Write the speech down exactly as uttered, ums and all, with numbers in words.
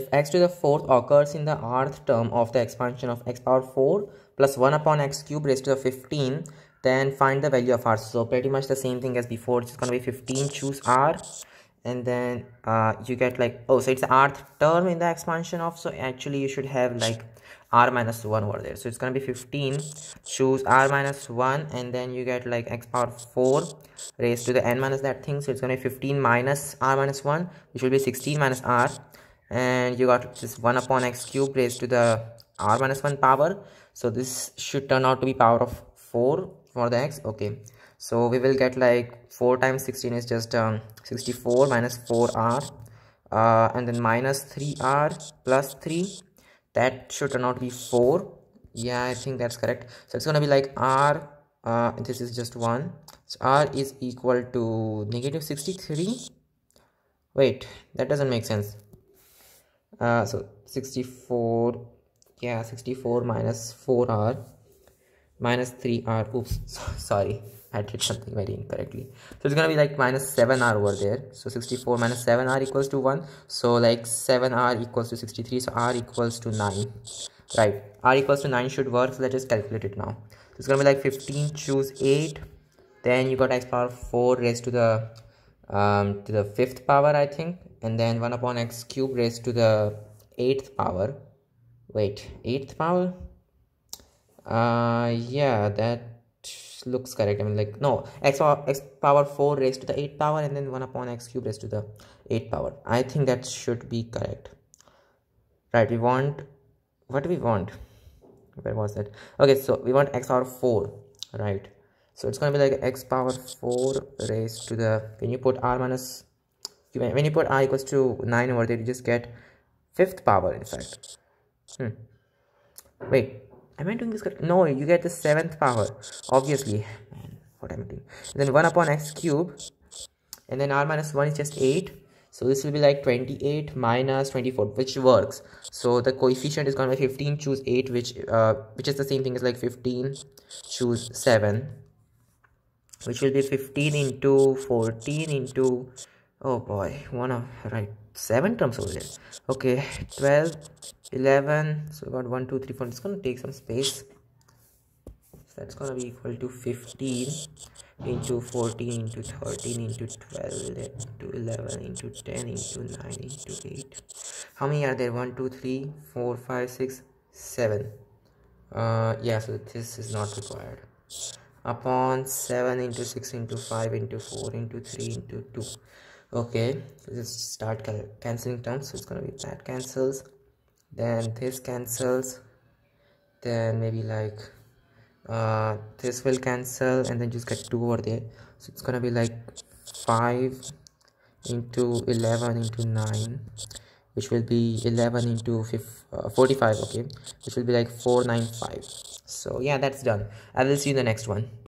if x to the fourth occurs in the rth term of the expansion of x power four plus one upon x cube raised to the fifteen, then find the value of r. So pretty much the same thing as before. It's going to be fifteen, choose r, and then uh, you get like, oh, so it's the rth term in the expansion of, so actually you should have like r minus one over there. So it's going to be fifteen, choose r minus one, and then you get like x power four raised to the n minus that thing. So it's going to be fifteen minus r minus one, which will be sixteen minus r, and you got this one upon x cube raised to the r minus one power. So this should turn out to be power of four for the x. Okay, so we will get like four times sixteen is just um, sixty-four minus four r, uh, and then minus three r plus three, that should turn out to be four. Yeah, I think that's correct. So it's gonna be like r, uh, this is just one, so r is equal to negative sixty-three. Wait, that doesn't make sense. Uh, so sixty-four, yeah, sixty-four minus four r minus three r, oops, sorry, I did something very incorrectly. So it's gonna be like minus seven r over there. So sixty-four minus seven r equals to one, so like seven r equals to sixty-three, so r equals to nine, right? R equals to nine should work, so let's just calculate it now. So it's gonna be like fifteen, choose eight, then you got x power four raised to the um to the fifth power, I think, and then one upon x cube raised to the eighth power. Wait, eighth power? Uh yeah, that looks correct. I mean, like, no, x power, x power four raised to the eighth power, and then one upon x cube raised to the eighth power. I think that should be correct, right? We want, what do we want? Where was that? Okay, so we want x power four, right? So it's gonna be like x power four raised to the, when you put r minus, when you put r equals to nine over there, you just get fifth power, in fact. Hmm. Wait, am I doing this correct? No, you get the seventh power, obviously. Man, what am I doing? And then one upon x cube, and then r minus one is just eight. So this will be like twenty-eight minus twenty-four, which works. So the coefficient is going to be fifteen, choose eight, which uh, which is the same thing as like fifteen, choose seven, which will be fifteen into fourteen into, oh boy, one of, right, seven terms over there. Okay, twelve, eleven, so we got one, two, three, four. It's gonna take some space. So that's gonna be equal to fifteen into fourteen into thirteen into twelve into eleven into ten into nine into eight. How many are there? One, two, three, four, five, six, seven. Uh yeah, so this is not required. Upon seven into six into five into four into three into two. Okay, so let's start cancelling terms. So it's gonna be that cancels, then this cancels, then maybe like uh this will cancel, and then just get two over there. So it's gonna be like five into eleven into nine, which will be eleven into forty-five, okay, which will be like four ninety-five. So yeah, that's done. I will see you in the next one.